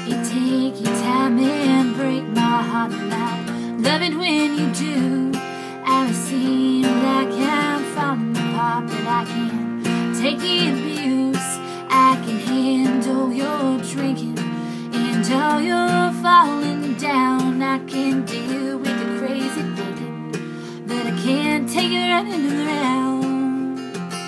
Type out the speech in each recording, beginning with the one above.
You take your time and break my heart, and I love it when you do. And it seems like I'm falling apart, but I can't take the abuse. I can handle your drinking and all your falling down. I can deal with the crazy thinking, but I can't take it running around.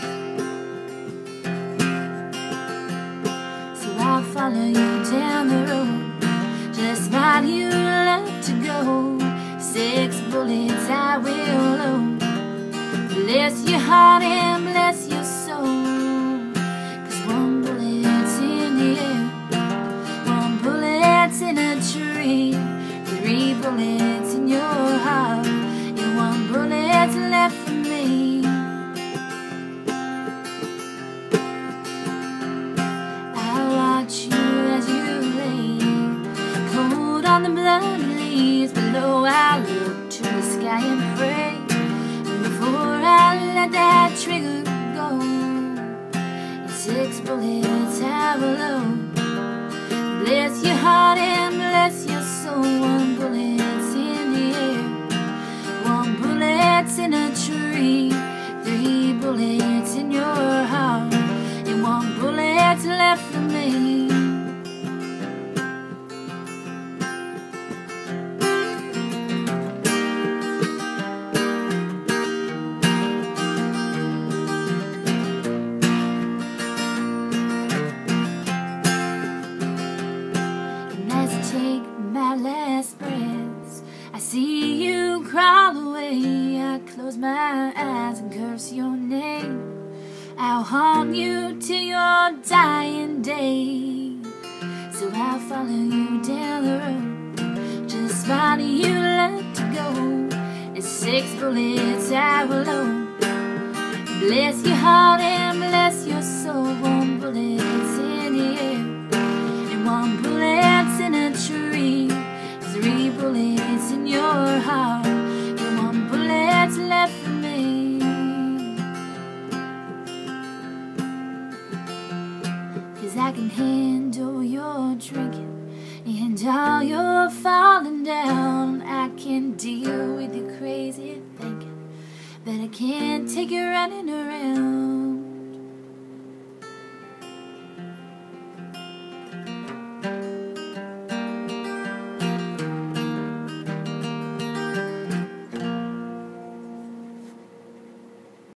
So I'll follow you down the road, just find you love to go. 6 bullets I will load. Bless your heart and bless your soul. 'Cause 1 bullet's in the air, 1 bullet's in a tree, 3 bullets in your heart, and 1 bullet's left for me. I'll watch you as you lay cold on the bloody leaves below. I look to the sky and pray before I let that trigger go. And 6 bullets I will load. Bless your heart and bless your soul. 1 bullet's in the air, 1 bullet's in a tree, 3 bullets in your heart, and 1 bullet's left for me. Take my last breaths, I see you crawl away. I close my eyes and curse your name. I'll haunt you till your dying day. So I'll follow you down the road, just find you love to go. And 6 bullets I will load. Bless your heart and bless your soul. 1 bullet's in the air, and 1 bullet's in a tree, 3 bullets in your heart, and 1 bullet's left for me. 'Cause I can handle your drinking and all your falling down. I can deal with your crazy thinking, but I can't take you running around.